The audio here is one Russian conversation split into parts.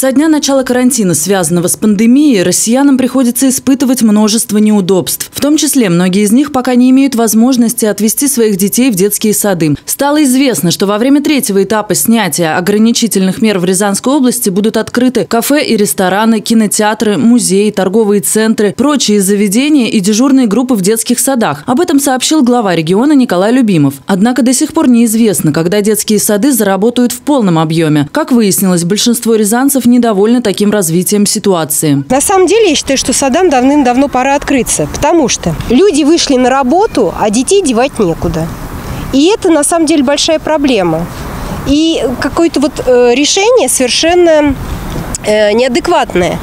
Со дня начала карантина, связанного с пандемией, россиянам приходится испытывать множество неудобств. В том числе многие из них пока не имеют возможности отвезти своих детей в детские сады. Стало известно, что во время третьего этапа снятия ограничительных мер в Рязанской области будут открыты кафе и рестораны, кинотеатры, музеи, торговые центры, прочие заведения и дежурные группы в детских садах. Об этом сообщил глава региона Николай Любимов. Однако до сих пор неизвестно, когда детские сады заработают в полном объеме. Как выяснилось, большинство рязанцев недовольны таким развитием ситуации. На самом деле, я считаю, что садам давным-давно пора открыться, потому что люди вышли на работу, а детей девать некуда. И это, на самом деле, большая проблема. И какое-то решение совершенно неадекватное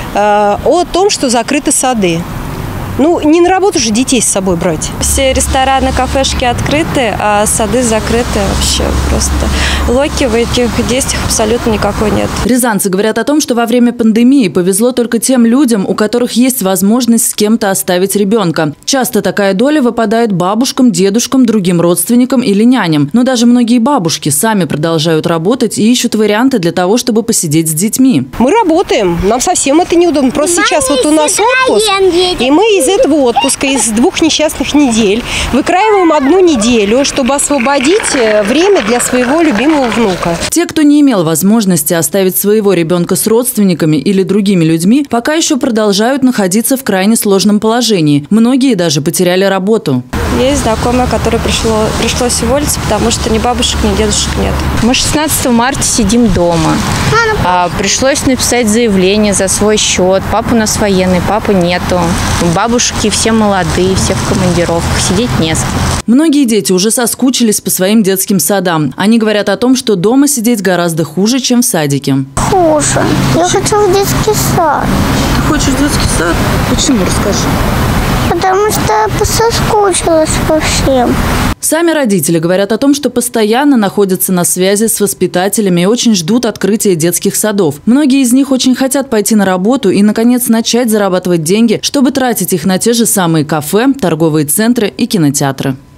о том, что закрыты сады. Не на работу же детей с собой брать. Все рестораны, кафешки открыты, а сады закрыты. Вообще просто логики в этих действиях абсолютно никакой нет. Рязанцы говорят о том, что во время пандемии повезло только тем людям, у которых есть возможность с кем-то оставить ребенка. Часто такая доля выпадает бабушкам, дедушкам, другим родственникам или няням. Но даже многие бабушки сами продолжают работать и ищут варианты для того, чтобы посидеть с детьми. Мы работаем, нам совсем это неудобно. Просто сейчас у нас отпуск, и мы из этого отпуска, из 2 несчастных недель, выкраиваем 1 неделю, чтобы освободить время для своего любимого внука. Те, кто не имел возможности оставить своего ребенка с родственниками или другими людьми, пока еще продолжают находиться в крайне сложном положении. Многие даже потеряли работу. Есть знакомая, которой пришлось уволиться, потому что ни бабушек, ни дедушек нет. Мы 16 марта сидим дома. Пришлось написать заявление за свой счет. Папа у нас военный, папы нету. Бабушки все молодые, все в командировках. Сидеть не с кем. Многие дети уже соскучились по своим детским садам. Они говорят о том, что дома сидеть гораздо хуже, чем в садике. Хуже. Я хочу в детский сад. Ты хочешь в детский сад? Почему? Расскажи. Потому что я соскучилась по всем. Сами родители говорят о том, что постоянно находятся на связи с воспитателями и очень ждут открытия детских садов. Многие из них очень хотят пойти на работу и, наконец, начать зарабатывать деньги, чтобы тратить их на те же самые кафе, торговые центры и кинотеатры.